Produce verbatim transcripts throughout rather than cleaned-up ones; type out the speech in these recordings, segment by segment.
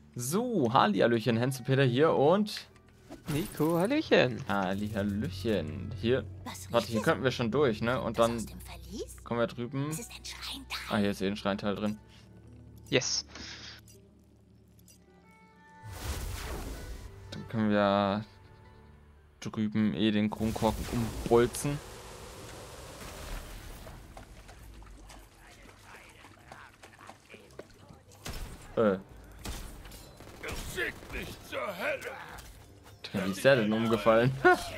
So, Hallihallöchen, Hänsepeter hier und... Nico, Hallöchen. Hallihallöchen. Hier, warte, hier könnten wir schon durch, ne? Und dann kommen wir drüben... Ah, hier ist eh ein Schreinteil drin. Yes. Dann können wir drüben eh den Kronkorken umbolzen. Äh. Schickt mich zur Hölle! Wie ist der denn umgefallen?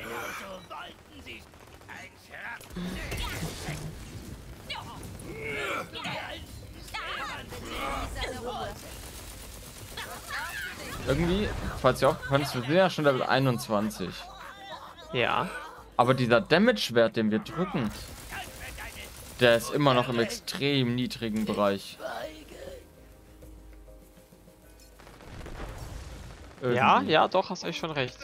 Irgendwie, falls ihr aufgefallen ist, wir sind ja schon Level einundzwanzig. Ja. Aber dieser Damage-Wert, den wir drücken, der ist immer noch im extrem niedrigen Bereich. Irgendwie. Ja, ja, doch, hast du schon recht.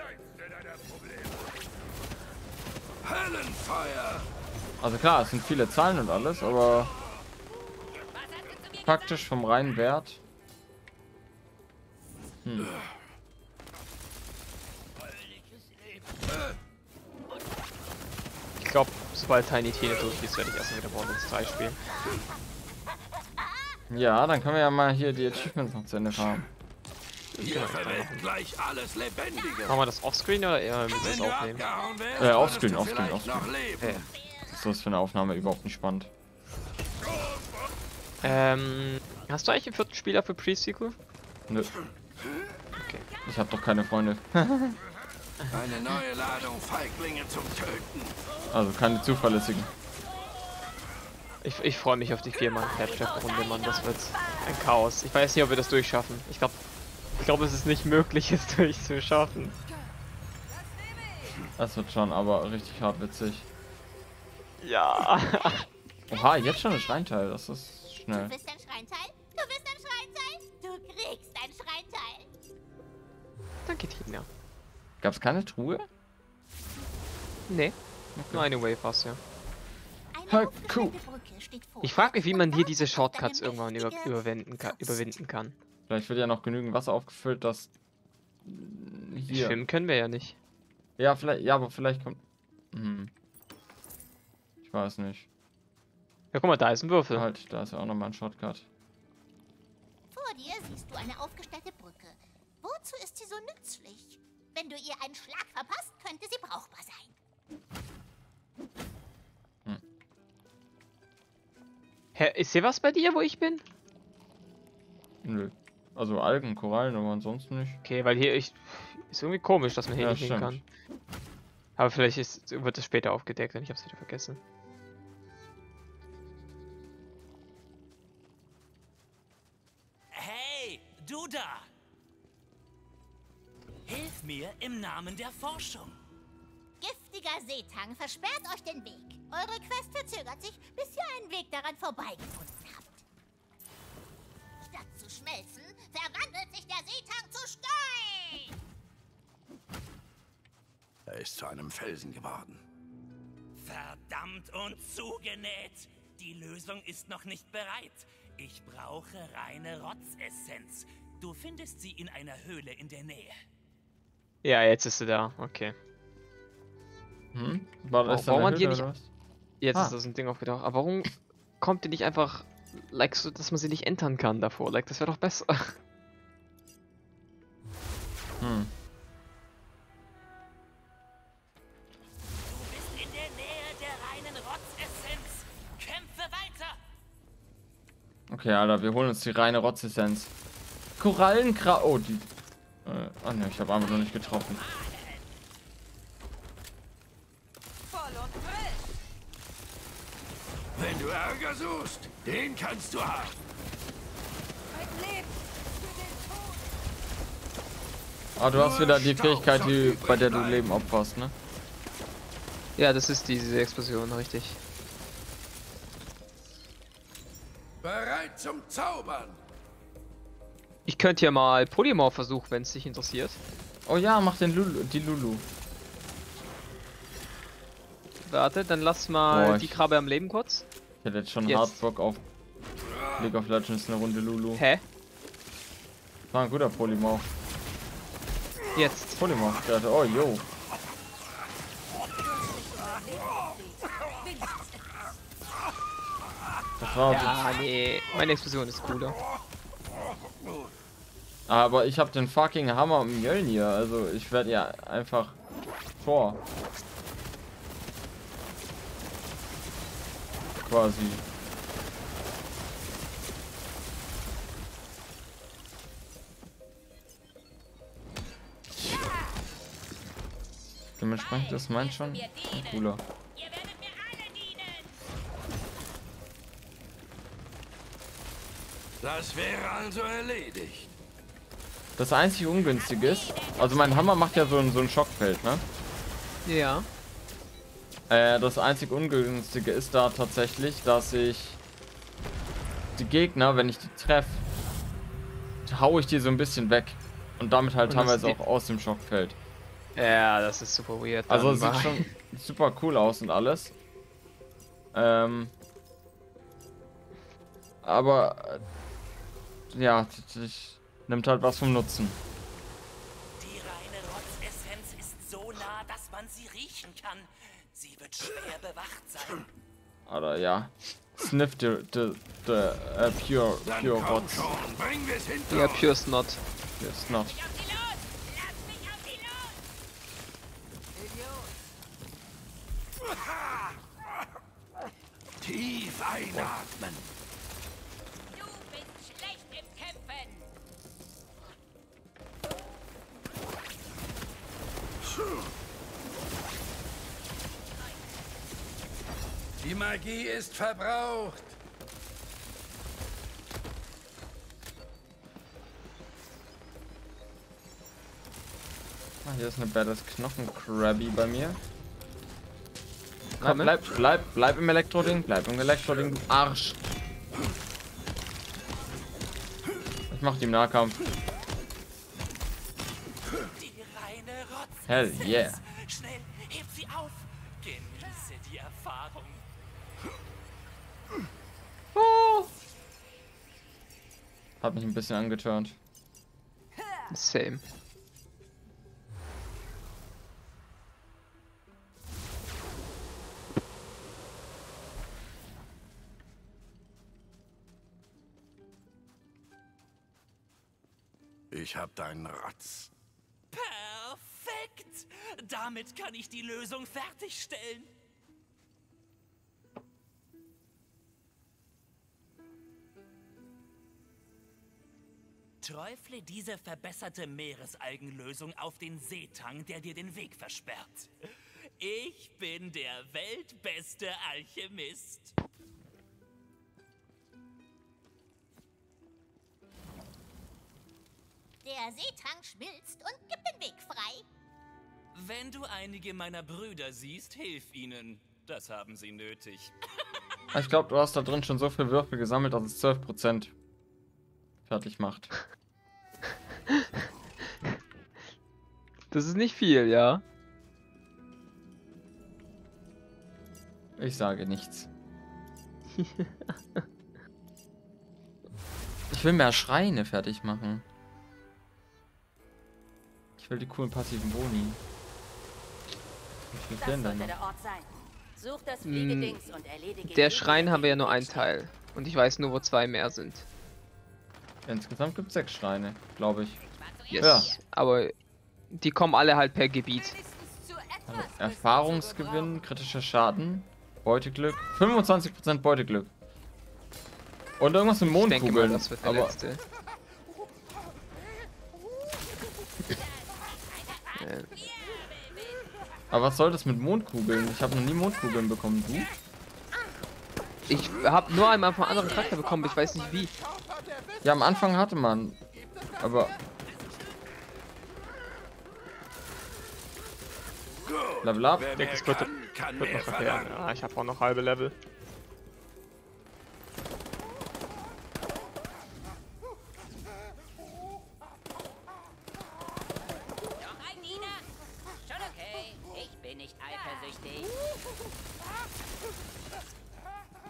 Also klar, es sind viele Zahlen und alles, aber praktisch vom reinen Wert. Hm. Ich glaube, sobald Tiny Tina durch ist, werde ich erstmal wieder Borderlands drei spielen. Ja, dann können wir ja mal hier die Achievements noch zu Ende fahren. Hier verwelkt gleich alles Lebendige. Machen wir das offscreen oder eher mit das aufnehmen? Äh, offscreen, offscreen, offscreen. offscreen. So ist für eine Aufnahme überhaupt nicht spannend. Ähm, hast du eigentlich einen vierten Spieler für Pre-Sequel? Nö. Okay. Ich habe doch keine Freunde. Eine neue Ladung Feiglinge zum Töten. Also keine zuverlässigen. Ich, ich freue mich auf die vier-Mann-Cap-Chef-Runde, Mann. Das wird ein Chaos. Ich weiß nicht, ob wir das durchschaffen. Ich glaube, ich glaube, es ist nicht möglich, es durchzuschaffen. Das wird schon aber richtig hart witzig. Ja. Oha, jetzt schon ein Schreinteil. Das ist schnell. Du bist ein Schreinteil? Du bist ein Schreinteil? Du kriegst ein Schreinteil. Danke, Tina. Gab es keine Truhe? Nee. Nur eine Wave hast ja. Eine Halt, aufgestellte cool. Brücke steht vor Ich frage mich, wie man hier und diese wartet auf Shortcuts deine irgendwann über, mächtige überwinden, kann, Faust. überwinden kann. Vielleicht wird ja noch genügend Wasser aufgefüllt, dass hier. Schwimmen können wir ja nicht. Ja, vielleicht, ja, aber vielleicht kommt. Hm. Ich weiß nicht. Ja, guck mal, da ist ein Würfel. Halt, da ist ja auch nochmal ein Shortcut. Vor dir siehst du eine aufgestellte Brücke. Wozu ist sie so nützlich? Wenn du ihr einen Schlag verpasst, könnte sie brauchbar sein. Hä, ist hier was bei dir, wo ich bin? Nö. Also Algen, Korallen, aber ansonsten nicht. Okay, weil hier ich ist irgendwie komisch, dass man hier Ja, nicht hin stimmt. kann. Aber vielleicht ist, wird es später aufgedeckt und ich hab's wieder vergessen. Hey, du da! Hilf mir im Namen der Forschung. Giftiger Seetang versperrt euch den Weg. Eure Quest verzögert sich, bis ihr einen Weg daran vorbeigefunden habt. Statt zu schmelzen, verwandelt sich der Seetang zu Stein. Er ist zu einem Felsen geworden. Verdammt und zugenäht! Die Lösung ist noch nicht bereit. Ich brauche reine Rotzessenz. Du findest sie in einer Höhle in der Nähe. Ja, jetzt ist sie da. Okay. Hm? War das Warum dann man die Höhle, nicht- oder was? Jetzt Ah. ist das ein Ding aufgetaucht. Aber warum kommt die nicht einfach, like, so, dass man sie nicht entern kann davor? Like, das wäre doch besser. Hm. Du bist in der Nähe der reinen Rotzessenz. Kämpfe weiter! Okay, Alter, wir holen uns die reine Rotzessenz. Korallenkra... Oh, die... Äh, oh ne, ich habe einfach nur nicht getroffen. Wenn du Ärger suchst, den kannst du haben. Ah, du hast wieder die Fähigkeit, die, bei der du Leben opferst, ne? Ja, das ist diese Explosion, richtig. Bereit zum Zaubern. Ich könnte hier mal Polymorph versuchen, wenn es dich interessiert. Oh ja, mach den Lulu, die Lulu. Warte, dann lass mal Boah, die ich- Krabbe am Leben kurz. Ich hätte jetzt schon Jetzt. hart Bock auf League of Legends eine Runde Lulu. Hä? War ein guter Polymorph. Jetzt. Polymorph, der hatte, oh, yo. Das war Ja, nee. Meine Explosion ist cooler. Aber ich habe den fucking Hammer im Mjölnir, also ich werde ja einfach vor. Quasi. Dementsprechend ist mein schon ein cooler. Ihr werdet mir alle dienen. Das wäre also erledigt. Das einzige Ungünstige ist, also mein Hammer macht ja so ein, so ein Schockfeld, ne? Ja. Äh, das einzig Ungünstige ist da tatsächlich, dass ich die Gegner, wenn ich die treffe, haue ich die so ein bisschen weg. Und damit halt Und das teilweise geht- auch aus dem Schockfeld. Ja, das ist super weird. Also dann, es sieht weil- schon super cool aus und alles. Ähm, aber äh, ja, ich nimmt halt was vom Nutzen. Die reine Rotzessenz ist so nah, dass man sie riechen kann. Sie wird schwer bewacht sein. Oder ja. Sniff the, the, the uh, pure, Dann pure komm Rots. schon, bringen wir es hinter Ja, uns. pure Snot. It's not. Auf die los! Lass mich auf die los! Tief einatmen. Du bist schlecht im Kämpfen. Die Magie ist verbraucht. Ah, hier ist eine badass Knochenkrabby bei mir. Bleib, Komme. bleib, bleib, bleib im Elektroding, bleib im Elektroding, du Arsch. Ich mach die im Nahkampf. Die reine Rotzessenz. Hell yeah. Schnell, heb sie auf. Genieße die Erfahrung. Hat mich ein bisschen angeturnt. Same. Ich hab deinen Rotz. Perfekt. Damit kann ich die Lösung fertigstellen. Träufle diese verbesserte Meeresalgenlösung auf den Seetang, der dir den Weg versperrt. Ich bin der weltbeste Alchemist. Der Seetang schmilzt und gibt den Weg frei. Wenn du einige meiner Brüder siehst, hilf ihnen. Das haben sie nötig. Ich glaube, du hast da drin schon so viel Würfel gesammelt, dass es zwölf Prozent fertig macht. Das ist nicht viel, ja. Ich sage nichts. Ich will mehr Schreine fertig machen. Ich will die coolen passiven Boni. Wie viel Das fehlen denn sollte noch? der Ort sein. Such das Fliegedings und erledige Der jeden, Schrein haben wir ja nur einen steht. Teil. Und ich weiß nur, wo zwei mehr sind. Insgesamt gibt es sechs Schreine, glaube ich. Yes. Ja. Aber die kommen alle halt per Gebiet. Wenigstens zu etwas Also bist du Erfahrungsgewinn, kritischer Schaden, Beuteglück, fünfundzwanzig Prozent Beuteglück. Und irgendwas mit Ich denke mal, Mondkugeln. das wird der Aber letzte. Äh, Aber was soll das mit Mondkugeln? Ich habe noch nie Mondkugeln bekommen. Du? Ich habe nur einmal vom anderen Charakter bekommen, ich weiß nicht wie. Ja, am Anfang hatte man. Aber. Level up. Wer denke, mehr es wird- kann, kann Wird mehr noch verheeren. verlangen. Ja, ich habe auch noch halbe Level. Noch ein Diener? Schon okay. Ich bin nicht eifersüchtig.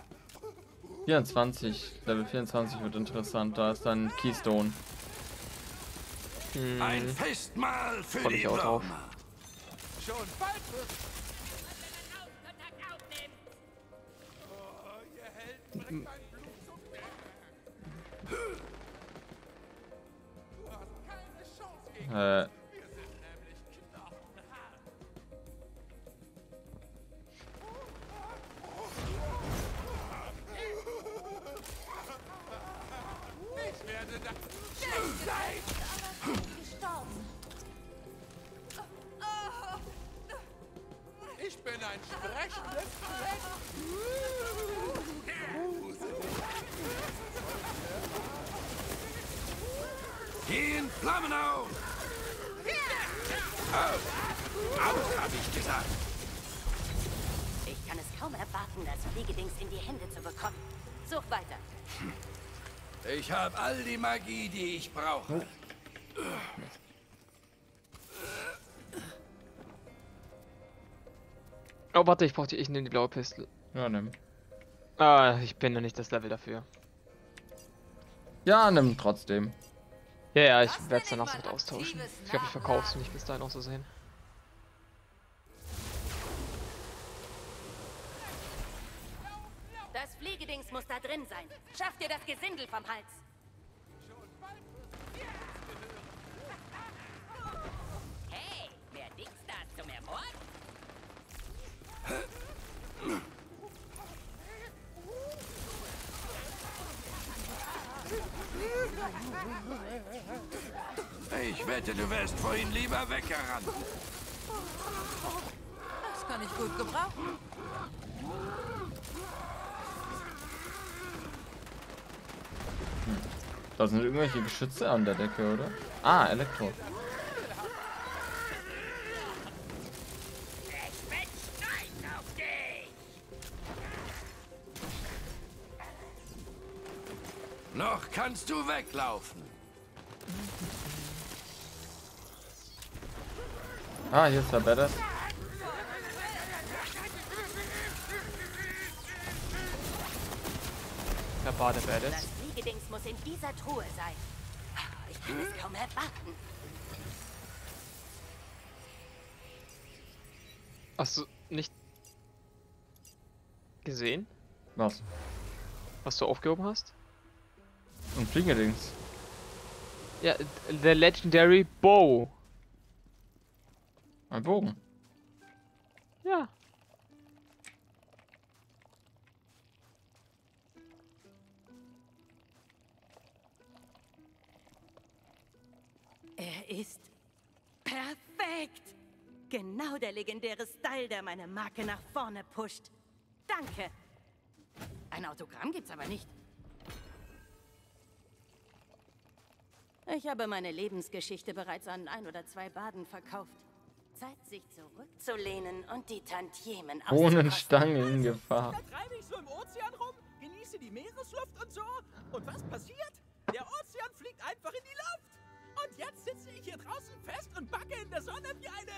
vierundzwanzig. Level vierundzwanzig wird interessant. Da ist dann Keystone. Hm. Ein Festmahl für Komm die ich auch drauf. Würmer. Schon bald wird Kontakt aufnehmen. oh, ihr Held bringt mein Blut zum Berg. Du hast keine Chance gegen Äh, wir sind nämlich knochenhart. Ich werde das Gestorben. Ich bin ein sprechendes Skelett. Geh in Flammen auf! Auf! Aus, hab ich gesagt! Ich kann es kaum erwarten, das Fliegedings in die Hände zu bekommen. Such weiter. Ich habe all die Magie, die ich brauche. Oh, warte, ich brauche die. Ich nehme die blaue Pistole. ja, nimm. Ah, ich bin noch nicht das Level dafür. Ja, nimm trotzdem. Ja, ja, ich werde es danach mit austauschen. Ich glaube, ich verkaufe es nicht bis dahin auch so sehen. Das Fliegedings muss da drin sein. Schaff dir das Gesindel vom Hals. Hey, wer Dings da zum Ermorden? Ich wette, du wärst vorhin lieber weggerannt. Das kann ich gut gebrauchen. Da sind irgendwelche Geschütze an der Decke, oder? Ah, Elektro. Ich bin stolz auf dich! Noch kannst du weglaufen. Ah, hier ist der Badass. Der Bade Badass. Das Fliegedings muss in dieser Truhe sein. Ich kann es kaum erwarten. Hast du nicht gesehen, Was? was du aufgehoben hast? Und Fliegedings. Ja, the Legendary Bow. Ein Bogen. Ja. Er ist perfekt. Genau der legendäre Style, der meine Marke nach vorne pusht. Danke. Ein Autogramm gibt's aber nicht. Ich habe meine Lebensgeschichte bereits an ein oder zwei Baden verkauft. Zeit, sich zurückzulehnen und die Tantiemen auszukosten. Bohnenstange in Gefahr. Da treibe ich so im Ozean rum, genieße die Meeresluft und so. Und was passiert? Der Ozean fliegt einfach in die Luft. Und jetzt sitze ich hier draußen fest und backe in der Sonne wie eine...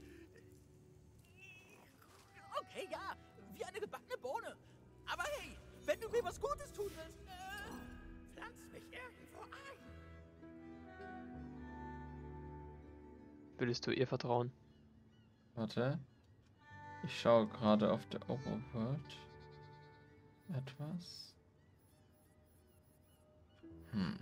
Okay, ja, wie eine gebackene Bohne. Aber hey, wenn du mir was Gutes tun willst, äh, pflanz mich irgendwo ein. Würdest du ihr vertrauen? Warte. Ich schaue gerade auf der Overworld. Etwas. Hm.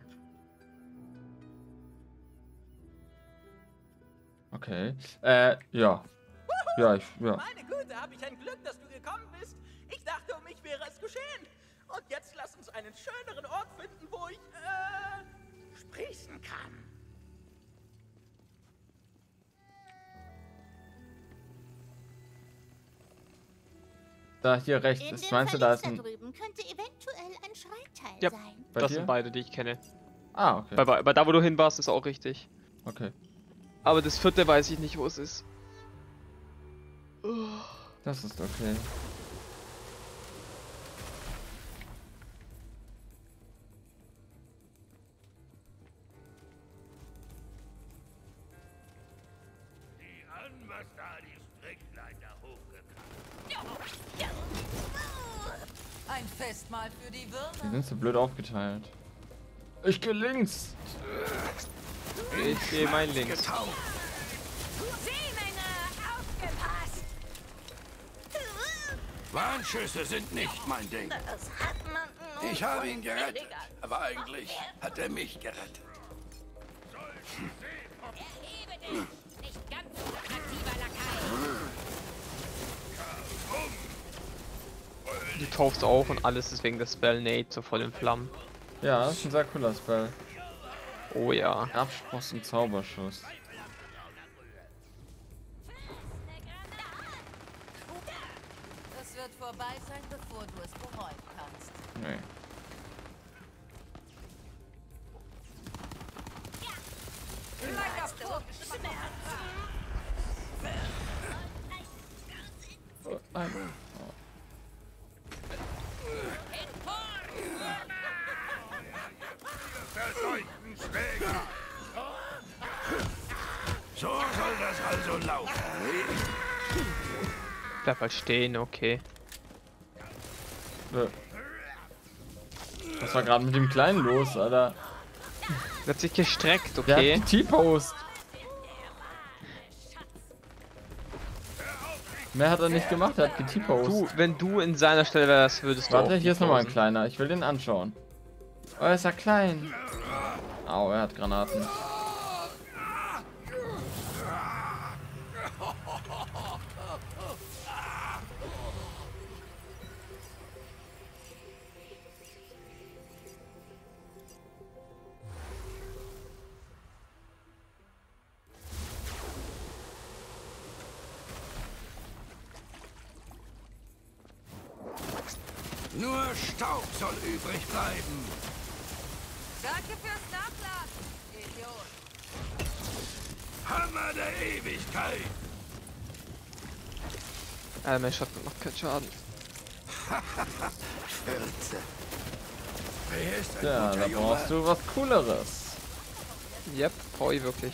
Okay. Äh, ja. Ja, ich, ja. Meine Güte, habe ich ein Glück, dass du gekommen bist. Ich dachte, um mich wäre es geschehen. Und jetzt lass uns einen schöneren Ort finden, wo ich, äh, sprießen kann. Da hier rechts In ist. dem Meinst du, da ist Verlies ein. da drüben könnte eventuell ein Schreinteil Ja. sein. Bei Das dir? sind beide, die ich kenne. Ah, okay. Bei, bei, bei da, wo du hin warst, ist auch richtig. Okay. Aber das vierte weiß ich nicht, wo es ist. Das ist okay. Die an, was da die Strickleiter hochgekramt. Ein Festmahl für die Die Würmer. sind so blöd aufgeteilt. Ich geh links. Ich gehe mein links. Getaucht. Seemänner, aufgepasst! Warnschüsse sind nicht mein Ding. Das hat man nur Ich habe ihn von gerettet, billiger. aber eigentlich hat er mich gerettet. Erhebe dich! Nicht ganz so attraktiver Lakai! Du taufst auch und alles ist wegen des Spell Nate so voll in Flammen. Ja, das ist ein sehr cooler Spell. Oh ja. Absprossen Zauberschuss. Das wird vorbei sein, bevor du es bereuen kannst. Nee. Oh, ein. Oh. So soll das also laufen. Bleib halt stehen, okay. Äh. Was war gerade mit dem Kleinen los, Alter? Der hat sich gestreckt, Der okay. hat die T-Post. Mehr hat er nicht gemacht, er hat T-Post. Du, wenn du in seiner Stelle wärst, würdest du Warte, auch hier ist nochmal ein posen. kleiner. Ich will den anschauen. Oh, er ist ja klein. Au, er hat Granaten. Nur Staub soll übrig bleiben. Danke fürs Nachladen, Idiot. Hammer der Ewigkeit. Alter, mein Shotgun macht keinen Schaden. Schürze. Wer ist ein Ja, guter da Junge? brauchst du was Cooleres. Yep, brauche ich wirklich.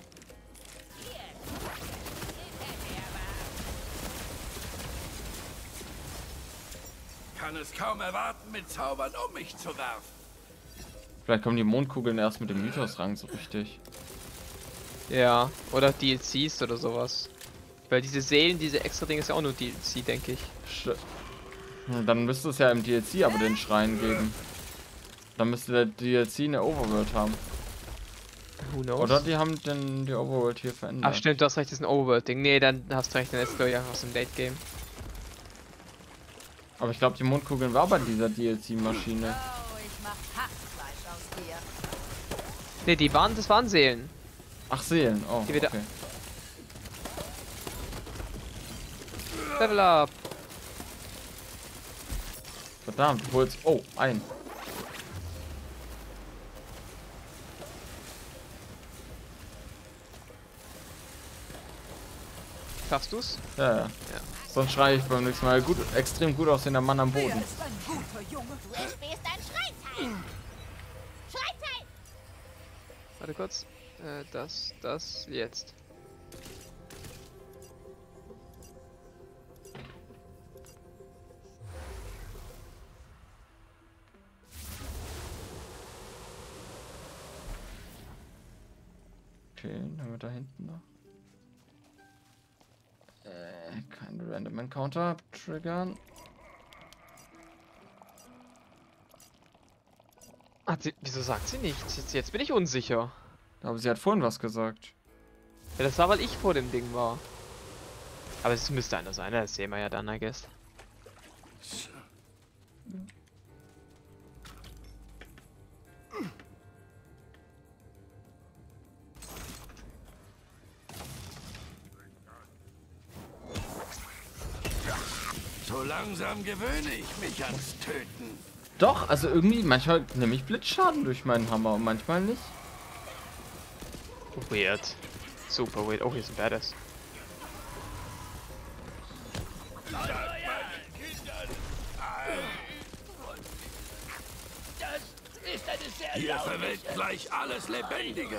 Kann es kaum erwarten, mit Zaubern um mich zu werfen. Vielleicht kommen die Mondkugeln erst mit dem Mythos-Rang so richtig. Ja, oder D L Cs oder sowas. Weil diese Seelen, diese extra Dinge ist ja auch nur D L C, denke ich. Sch Hm, Dann müsste es ja im D L C aber den Schrein geben. Dann müsste der D L C eine Overworld haben. Who knows? Oder die haben den, die Overworld hier verändert. Ach stimmt, du hast recht, das ist ein Overworld-Ding. Nee, dann hast du recht, dann ist es ja aus dem Late-Game. Aber ich glaube, die Mondkugeln war bei dieser D L C-Maschine. Oh, ich mach Hackfleisch aus dir. Nee, die waren, das waren Seelen. Ach, Seelen. Oh, Die wieder- okay. Level up. Verdammt, du holst... Oh, ein. Schaffst du's? Ja, ja. Sonst schreie ich beim nächsten Mal. Gut, extrem gut aussehender Mann am Er Boden. ist ein guter Junge. Du erspähst ein Schreinteil! Schreinteil! Warte kurz. Äh, das, das, jetzt. Okay, dann haben wir da hinten noch. Äh, kein Random Encounter triggern. Hat sie, wieso sagt sie nichts? Jetzt, jetzt bin ich unsicher. Aber sie hat vorhin was gesagt. Ja, das war, weil ich vor dem Ding war. Aber es müsste einer sein, das sehen wir ja dann, I guess. So langsam gewöhne ich mich ans Töten. Doch, also irgendwie, manchmal nehme ich Blitzschaden durch meinen Hammer und manchmal nicht. Weird. Super weird. Oh, hier ist ein Badass. Hier verwelkt gleich alles Lebendige.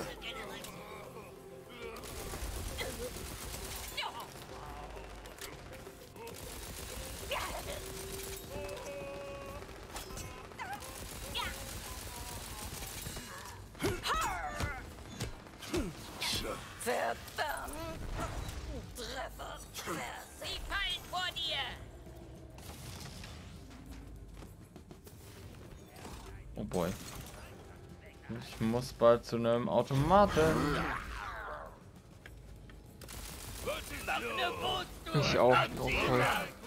Verdammt! Treffer! Sie fallen vor dir! Oh boy. Ich muss bald zu einem Automaten. Ich auch. Oh, voll.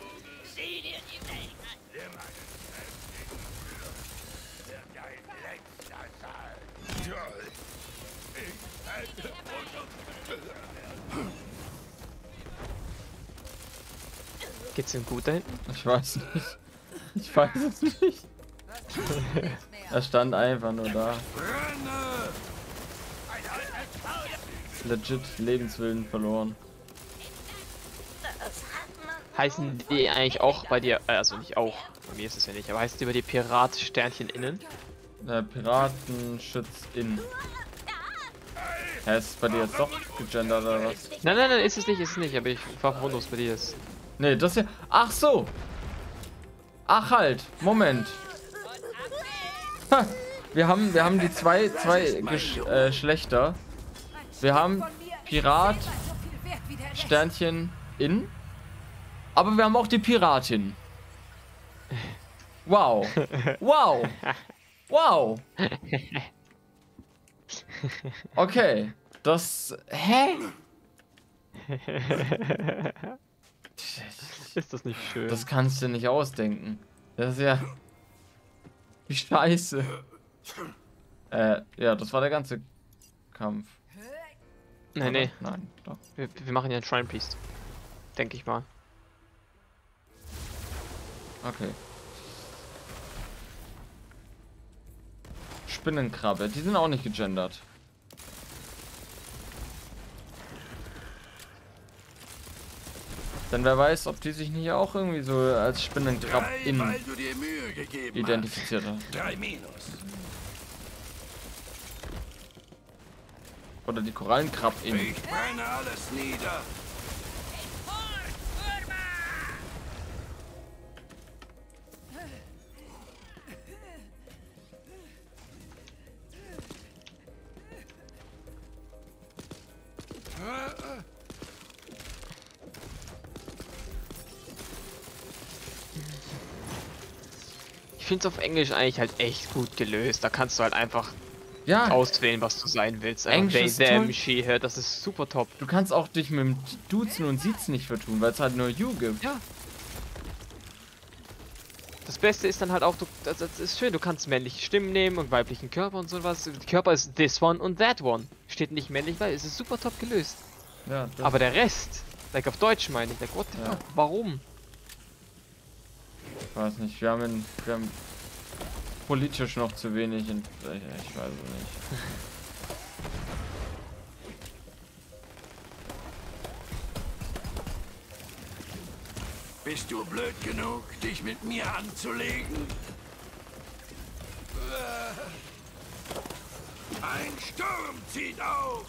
Geht's ihm gut da hinten? Ich weiß nicht. Ich weiß es nicht. Er stand einfach nur da. Legit Lebenswillen verloren. Heißen die eigentlich auch bei dir, äh, also nicht auch, bei mir ist es ja nicht, aber heißt die bei dir Pirat Sternchen innen? Der Piratenschütz in. Hä, ist bei dir jetzt doch gegendert oder was? Nein, nein, nein, ist es nicht, ist es nicht, aber ich war verwundert, was bei dir ist. Nee, das hier. Ach so! Ach halt, Moment. Ha, wir haben, wir haben die zwei, zwei Gesch äh, Geschlechter. Wir haben Pirat, Sternchen in. Aber wir haben auch die Piratin. Wow. Wow. Wow. Okay. Das. Hä? Ist das nicht schön? Das kannst du nicht ausdenken. Das ist ja. Wie scheiße. Äh, ja, das war der ganze Kampf. nee, nee, Nein, doch. wir, wir machen ja einen Shrine Priest. Denke ich mal. Okay. Spinnenkrabbe, die sind auch nicht gegendert. Denn wer weiß, ob die sich nicht auch irgendwie so als Spinnenkrab-In Weil du dir Mühe gegeben identifiziert hat. hast. Drei Minus. Oder die Korallenkrab-In. Ich brenne alles nieder. Ich finde es auf Englisch eigentlich halt echt gut gelöst. Da kannst du halt einfach Ja, auswählen, was du sein willst. Englisch They, ist them, toll. she, her, das ist super top. du kannst auch dich mit dem Duzen und Siezen nicht vertun, weil es halt nur You gibt. Ja. Das Beste ist dann halt auch, du, das, das ist schön, du kannst männliche Stimmen nehmen und weiblichen Körper und sowas. Der Körper ist this one und that one. Steht nicht männlich, weil es ist super top gelöst. Ja, das Aber der Rest, like auf Deutsch meine ich, like what the Ja. fuck, warum? ich weiß nicht. Wir haben, in, wir haben politisch noch zu wenig. In, ich, ich weiß es nicht. Bist du blöd genug, dich mit mir anzulegen? Ein Sturm zieht auf!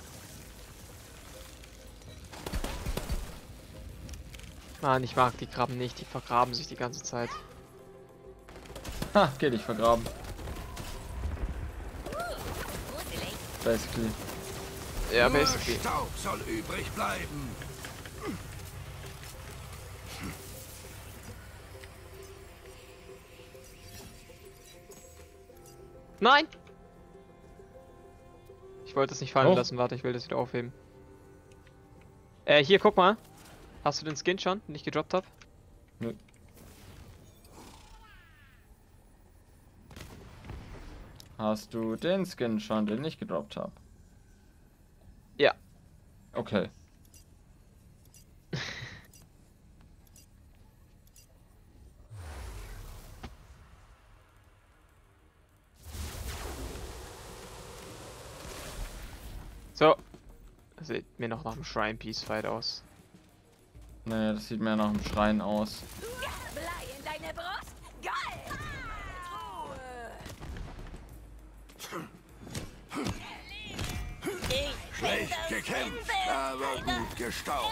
Mann, ich mag die Krabben nicht, die vergraben sich die ganze Zeit. Ha, geh dich vergraben. Basically. Ja, Nur basically. Staub soll übrig bleiben. Nein! Ich wollte es nicht fallen Oh. lassen, warte, ich will das wieder aufheben. Äh, hier, guck mal. Hast du den Skin schon, den ich gedroppt habe? Nö. Hast du den Skin schon, den ich gedroppt habe? Ja. Okay. So. Das sieht mir noch nach einem Shrine Piece Fight aus. Nee, das sieht mehr nach einem Schrein aus. Blei in deine Brust? Geil! Schlecht gekämpft, aber gut gestaubt.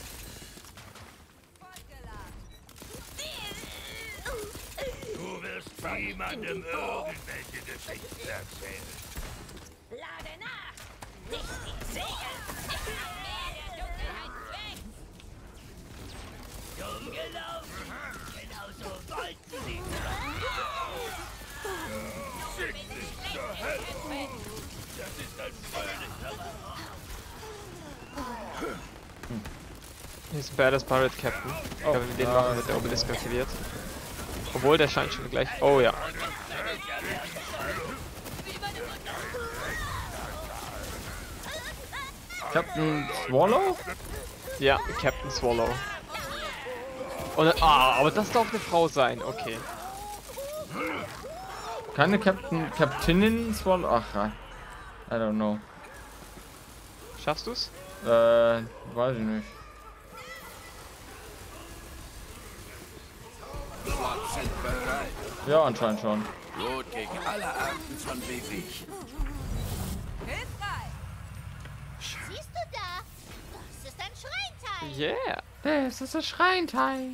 Du wirst niemandem irgendwelche Geschichten erzählen. Lade nach! Nicht die Segel! Ich hab mehr der Dunkelheit weg! Dumm gelaufen. Genauso wollten sie. Schick mich zur Hölle! Das ist ein fröhlicher. Hier ist Badass Pirate Captain. Ich glaube, mit dem machen wird der Obelisk aktiviert. Obwohl, der scheint schon gleich. Oh ja. Captain Swallow? Ja, Captain Swallow. Und, ah, aber das darf eine Frau sein, okay. Keine Captain, Captainin Swallow? Ach, I don't know. Schaffst du's? Äh, weiß ich nicht. Slots sind bereit. Ja, anscheinend schon. Rot gegen alle Arten von Wehwehchen. Hilfreich! Siehst du da? Das ist ein Schreinteil! Yeah. Das ist ein Schreinteil.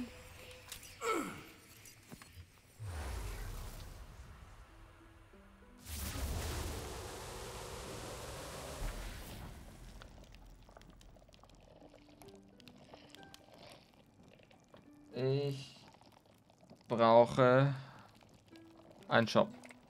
Ich brauche einen Shop.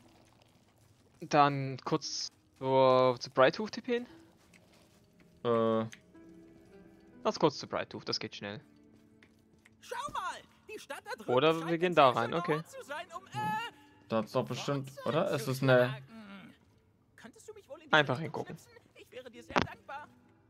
Dann kurz zur, zu Brighthoof tippen. Äh, Lass kurz zu Brighthoof, das geht schnell. Schau mal! Die Stadt da drüben Oder scheint wir gehen ein da sehr rein, schöner okay. Ort zu sein, um, äh, das ist doch bestimmt, oder? Es ist eine. Könntest du mich wohl in die Einfach Richtung hingucken. schnipsen? Ich wäre dir sehr dankbar.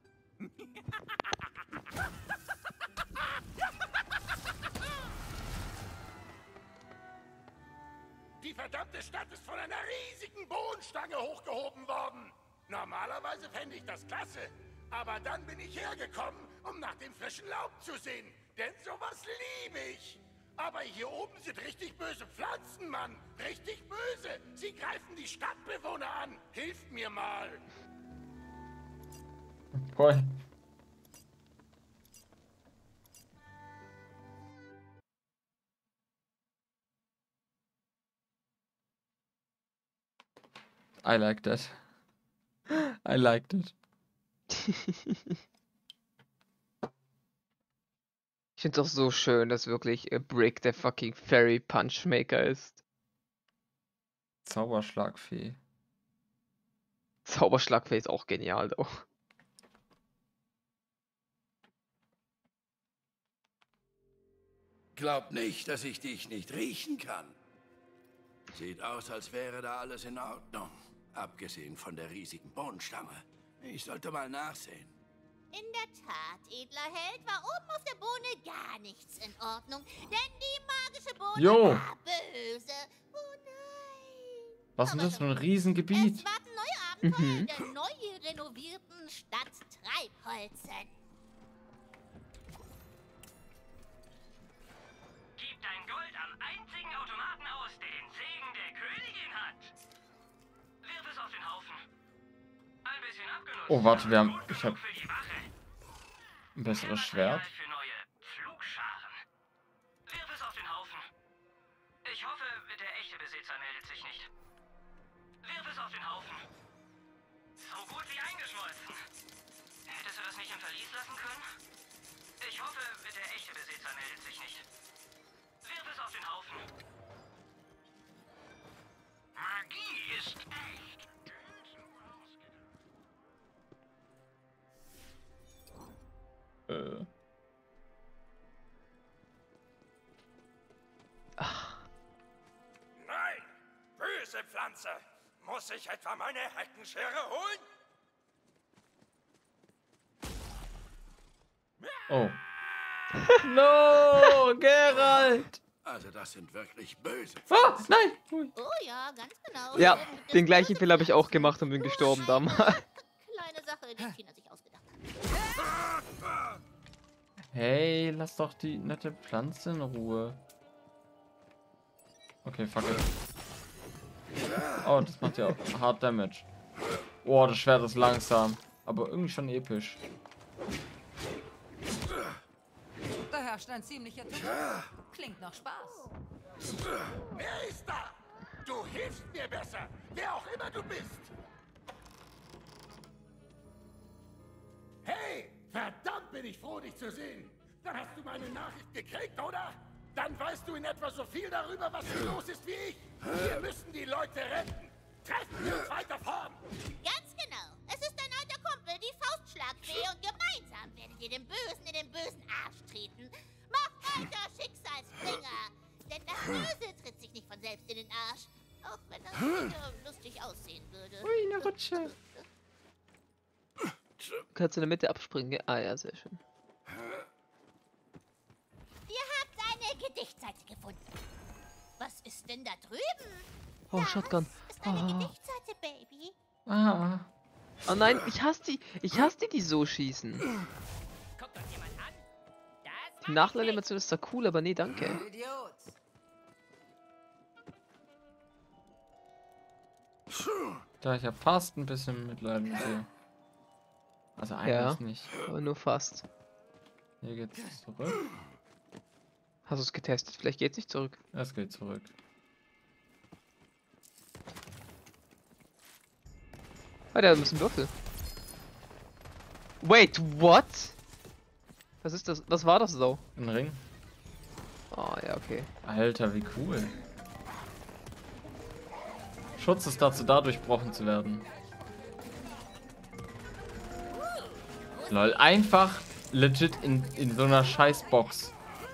Die verdammte Stadt ist von einer riesigen Bohnenstange hochgehoben worden. Normalerweise fände ich das klasse. Aber dann bin ich hergekommen, um nach dem frischen Laub zu sehen. Denn sowas liebe ich. Aber hier oben sind richtig böse Pflanzen, Mann. Richtig böse. Sie greifen die Stadtbewohner an. Hilft mir mal. Voll. I like that. I liked it. Ich finde es auch so schön, dass wirklich a Brick der fucking Fairy Punchmaker ist. Zauberschlagfee. Zauberschlagfee ist auch genial, doch. Glaub nicht, dass ich dich nicht riechen kann. Sieht aus, als wäre da alles in Ordnung. Abgesehen von der riesigen Bohnenstange. Ich sollte mal nachsehen. In der Tat, edler Held, war oben auf der Bohne gar nichts in Ordnung. Denn die magische Bohne Jo. war böse. Oh nein. Was ist denn Aber das für ein so, Riesengebiet? Es warten neue Abenteuer Mhm. in der neu renovierten Stadt Treibholzen. Gib dein Gold am einzigen Automaten aus, der den Segen der Königin hat. Wirf es auf den Haufen. Ein bisschen abgenutzt. Oh, warte, wir haben. Gut Ich genug habe für die Wache. ein besseres Schwert. Für neue Pflugscharen. Wirf es auf den Haufen. Ich hoffe, der echte Besitzer meldet sich nicht. Wirf es auf den Haufen. So gut wie eingeschmolzen. Hättest du das nicht im Verlies lassen können? Ich hoffe, der echte Besitzer meldet sich nicht. Wirf es auf den Haufen. Magie ist echt. Äh. Nein! Böse Pflanze! Muss ich etwa meine Heckenschere holen? Oh. No, Geralt! Also das sind wirklich böse Ah, Pflanzen. nein! Ui. Oh ja, ganz genau. Ja, So gibt es den gleichen böse Fehler habe ich auch Pflanzen. gemacht und bin gestorben damals. Kleine Sache, die Tina sich ausgedacht hat. Hey, lass doch die nette Pflanze in Ruhe. Okay, fuck it. Oh, das macht ja auch hart Damage. Oh, das Schwert ist langsam. Aber irgendwie schon episch. Da herrscht ein ziemlicher Tumult. Klingt nach Spaß. Wer ist da? hilfst mir besser, wer auch immer du bist. Hey, verdammt bin ich froh, dich zu sehen. Dann hast du meine Nachricht gekriegt, oder? Dann weißt du in etwa so viel darüber, was hier los ist wie ich. Wir müssen die Leute retten. Treffen wir uns weiter vorn. Ganz genau. Es ist dein alter Kumpel, die Faustschlagfee, und gemeinsam werdet ihr dem Bösen in den bösen Arsch treten. Macht weiter, Schicksalsbringer. Denn das Böse tritt sich nicht von selbst in den Arsch. Auch wenn das sicher lustig aussehen würde. Ui, eine Rutsche. Kannst du in der Mitte abspringen, gell? Ah ja, sehr schön. Ihr habt eine Gedichtseite gefunden. Was ist denn da drüben? Oh, Das Shotgun. ist eine Ah. Gedichtseite, Baby. Ah. Oh nein, ich hasse die. Ich hasse die, die so schießen. Guckt euch jemand an? Das Die Nachlademation ist da cool, aber nee, danke. Idiot. Da ich ja fast ein bisschen Mitleid mit dir. Also eigentlich Ja. nicht. Aber nur fast. Hier geht's zurück. Hast du es getestet? Vielleicht geht's nicht zurück. Es geht zurück. Ah, da ist ein Würfel. Wait, what? Was ist das? Was war das so? Ein Ring. Oh, ja, okay. Alter, wie cool. Schutz ist dazu da, durchbrochen zu werden. Lol, einfach legit in, in so einer Scheißbox.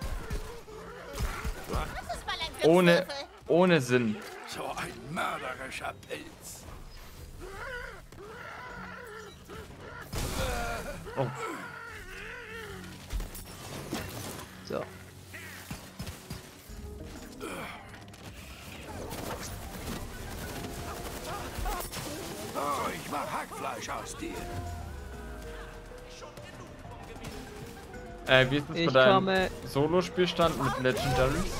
Das ist mal ein Ohne, Glückswürfel. ohne Sinn. So ein mörderischer Pilz. Oh, So. Oh, ich mach Hackfleisch aus dir. äh, wie ist es Ich bei deinem komme. Solo-Spielstand mit Legendaries?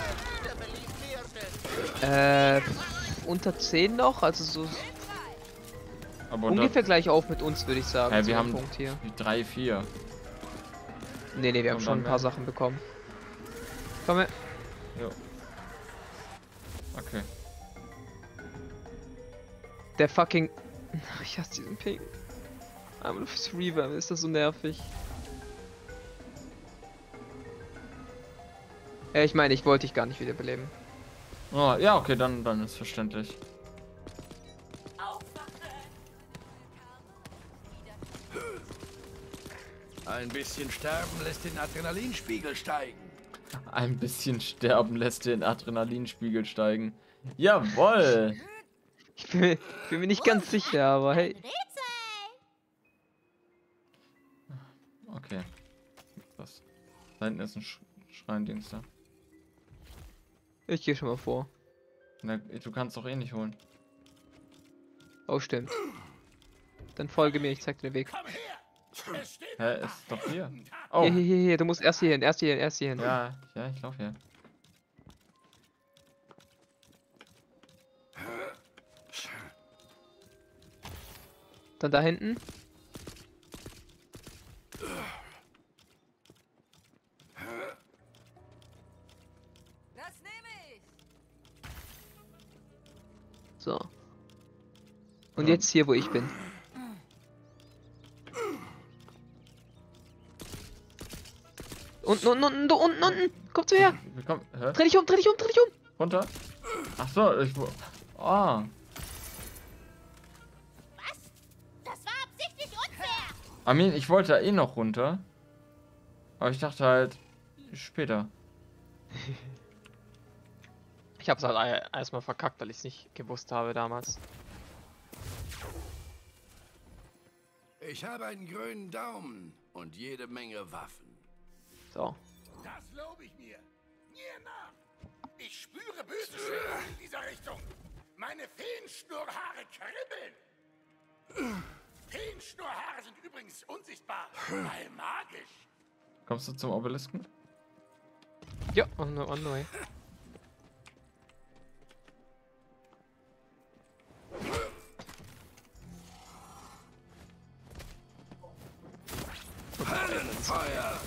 Äh. Unter zehn noch? Also so Aber ungefähr gleich auf mit uns, würde ich sagen. Hey, zu wir dem haben Punkt hier. drei, vier. Nee, nee, wir haben Und schon ein dann paar werden- Sachen bekommen. Komm her. Jo. Okay. Der fucking. Ich hasse diesen Ping. Aber nur fürs Reverb ist das so nervig. Ja, ich meine, ich wollte dich gar nicht wiederbeleben. Oh, ja, okay, dann, dann ist verständlich. Ein bisschen sterben lässt den Adrenalinspiegel steigen. Ein bisschen sterben lässt den Adrenalinspiegel steigen. Jawoll! Ich bin, mir- bin mir nicht ganz sicher, aber hey. Rätsel. Okay. Was? Da hinten ist ein Sch Schreindings da. Ich gehe schon mal vor. Na, du kannst doch eh nicht holen. Oh, stimmt. Dann folge mir, ich zeig dir den Weg. Komm her! Es steht Hä, ist doch hier. Oh, Hier, hier, hier, hier, du musst erst hier hin, erst hier hin, erst hier hin. ja, ja, ich laufe hier. Dann da hinten. Das nehme ich. So. Und Ja. jetzt hier, wo ich bin. Unten, unten, unten, da unten, unten. Komm zu her. Wir kommen. Hä? Dreh dich um, dreh dich um, dreh dich um. Runter? Ach so, ich. wo- Ah. Was? Das war absichtlich unfair. Armin, ich wollte da eh noch runter. Aber ich dachte halt. Später. Ich hab's halt e- erstmal verkackt, weil ich es nicht gewusst habe damals. Ich habe einen grünen Daumen und jede Menge Waffen. So. Das lobe ich mir. Mir nach. Ich spüre böse Schwingungen in dieser Richtung. Meine Feenschnurrhaare kribbeln. Feenschnurrhaare sind übrigens unsichtbar, weil magisch. Kommst du zum Obelisken? Ja, on the, on the way. Höllenfeuer.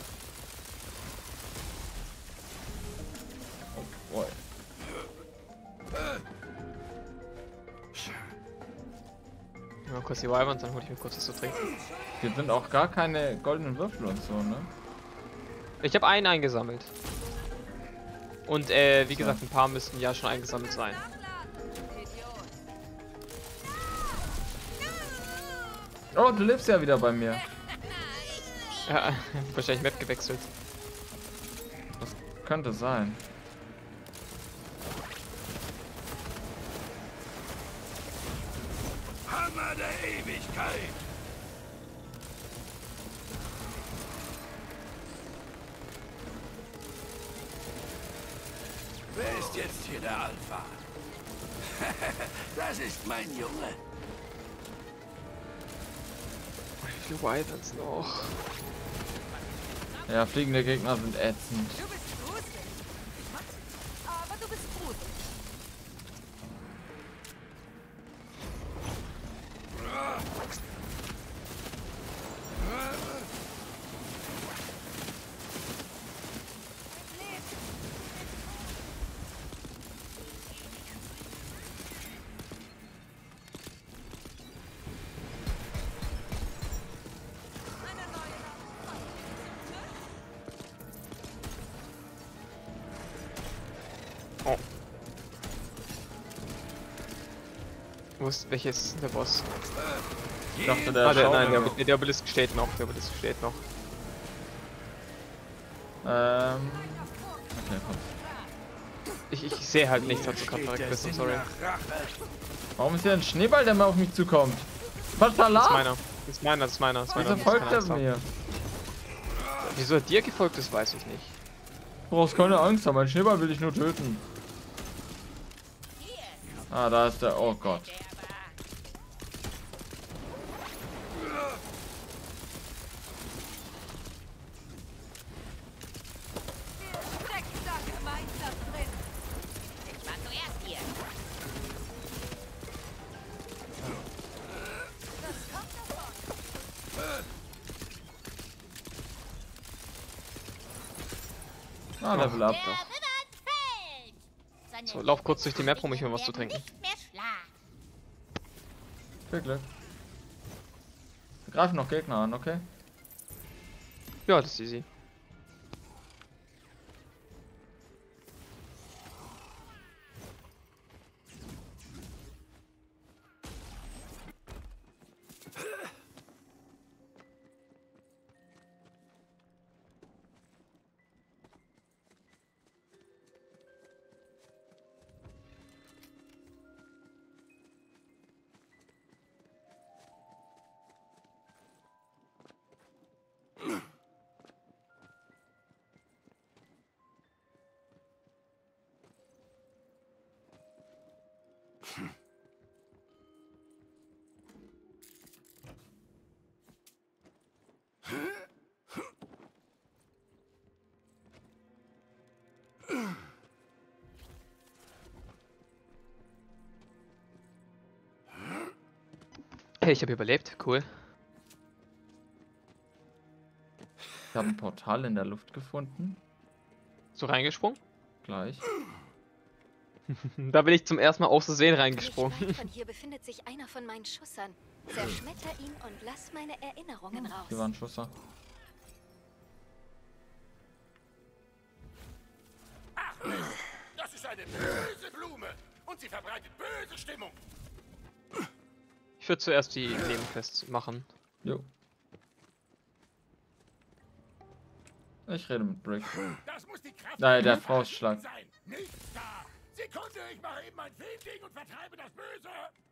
Oh. Mal kurz die Wyverns, dann hole ich mir kurz was zu trinken. Hier sind auch gar keine goldenen Würfel und so, ne? Ich habe einen eingesammelt. Und äh, wie gesagt, ein paar müssten ja schon eingesammelt sein. Oh, du lebst ja wieder bei mir. Ja, wahrscheinlich Map gewechselt. Das könnte sein. Hammer der Ewigkeit! Wer ist jetzt hier der Alpha? Das ist mein Junge. Wie viele Wyverns noch? Ja, fliegende Gegner sind ätzend. Du bist gruselig. Aber du bist gruselig. Oh. Wo ist, welches ist der Boss? Ich dachte, der Ah, der, Schaukel- nein, der, Obel- der Obelisk steht noch, der Obelisk steht noch. Ähm. Okay, komm. Ich, ich sehe halt nichts, was du gerade verreckt bist, I'm sorry. Warum ist hier ein Schneeball, der mal auf mich zukommt? Was da Das ist la? meiner, das ist meiner, das ist meiner, das ist meiner. Wieso das folgt kann er Angst haben. mir? Wieso er dir gefolgt ist, weiß ich nicht. Du brauchst keine Angst haben, mein Schneeball will ich nur töten. Ah, da ist der. Oh Gott. Steckt da Gemeinschaft drin. Ich war zuerst hier. Ah, Level up Der doch. Wimmern fällt. Seine So, lauf kurz durch die Map rum, ich will was zu werden trinken. nicht mehr schlagen. Viel Glück. Wir greifen noch Gegner an, okay? Ja, das ist easy. Hey, ich habe überlebt, cool. Ich habe ein Portal in der Luft gefunden. So reingesprungen? Gleich. Da bin ich zum ersten Mal aus Versehen Nicht reingesprungen. weit von hier befindet sich einer von meinen Schussern. Zerschmetter ihn und lass meine Erinnerungen raus. Hier war ein Schusser. Ach, Mist, das ist eine böse Blume und sie verbreitet böse Stimmung. Ich würde zuerst die Nebenquests machen. Jo. Ich rede mit Brick. Das muss die Kraft Nein, der der Faustschlag. sein. Nichts da. Sekunde, ich mache eben ein Fehlding und vertreibe das Böse.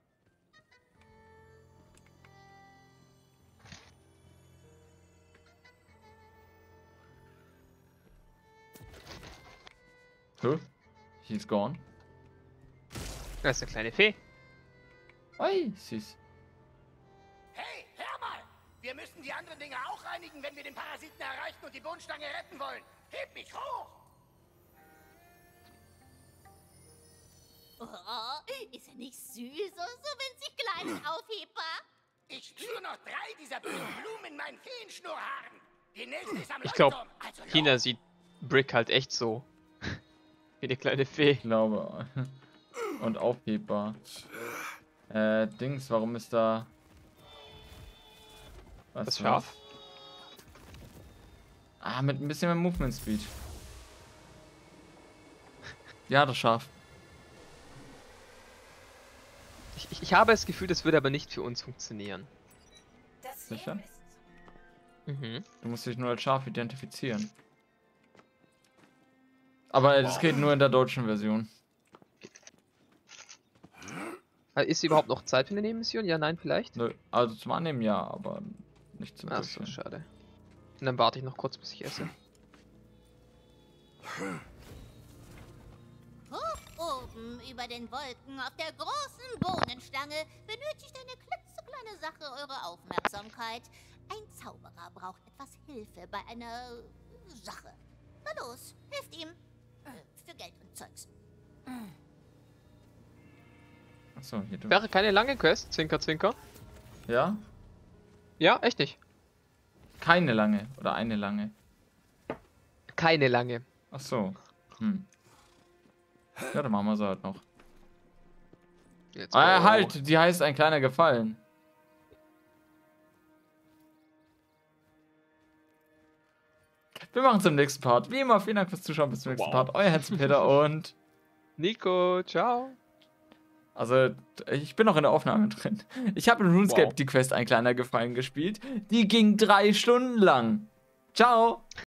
Huh? He's gone. Das ist eine kleine Fee. Oi, süß. Hey, hör mal! Wir müssen die anderen Dinge auch reinigen, wenn wir den Parasiten erreichen und die Bohnenstange retten wollen. Heb mich hoch! Oh, ist er nicht süß? So, so winzig klein und aufhebbar. Ich spüre noch drei dieser bösen Blumen in meinen Feenschnurrhaaren. Die nächste ist am Ich glaube, Leuchtturm, also los. China sieht Brick halt echt so. Wie eine kleine Fee. Ich glaube. Und aufhebbar. Äh, Dings, warum ist da Weißt Das du Schaf? was? Ah, mit ein bisschen mehr Movement Speed. Ja, das Schaf. Ich, ich, ich habe das Gefühl, das würde aber nicht für uns funktionieren. Sicher? Mhm. Du musst dich nur als Schaf identifizieren. Aber das geht nur in der deutschen Version. Ist überhaupt noch Zeit für eine Nebenmission? Ja, nein, vielleicht? Nö, also zum Annehmen ja, aber nicht zum Ach so, Durchführen. schade. Und dann warte ich noch kurz, bis ich esse. Hoch oben über den Wolken auf der großen Bohnenstange benötigt eine klitzekleine Sache eure Aufmerksamkeit. Ein Zauberer braucht etwas Hilfe bei einer Sache. Na los, helft ihm. Für Geld und Zeugs. Achso, hier du. Wäre keine lange Quest, Zwinker, Zwinker. Ja? Ja, echt nicht. Keine lange. Oder eine lange. Keine lange. Achso. Hm. Ja, dann machen wir sie halt noch. Let's Ah, go. halt! Die heißt ein kleiner Gefallen. Wir machen zum nächsten Part. Wie immer, vielen Dank fürs Zuschauen. Bis zum nächsten Wow. Part. Euer Hans-Peter und... Nico, ciao. Also, ich bin noch in der Aufnahme drin. Ich habe in RuneScape Wow. die Quest ein kleiner Gefallen gespielt. Die ging drei Stunden lang. Ciao!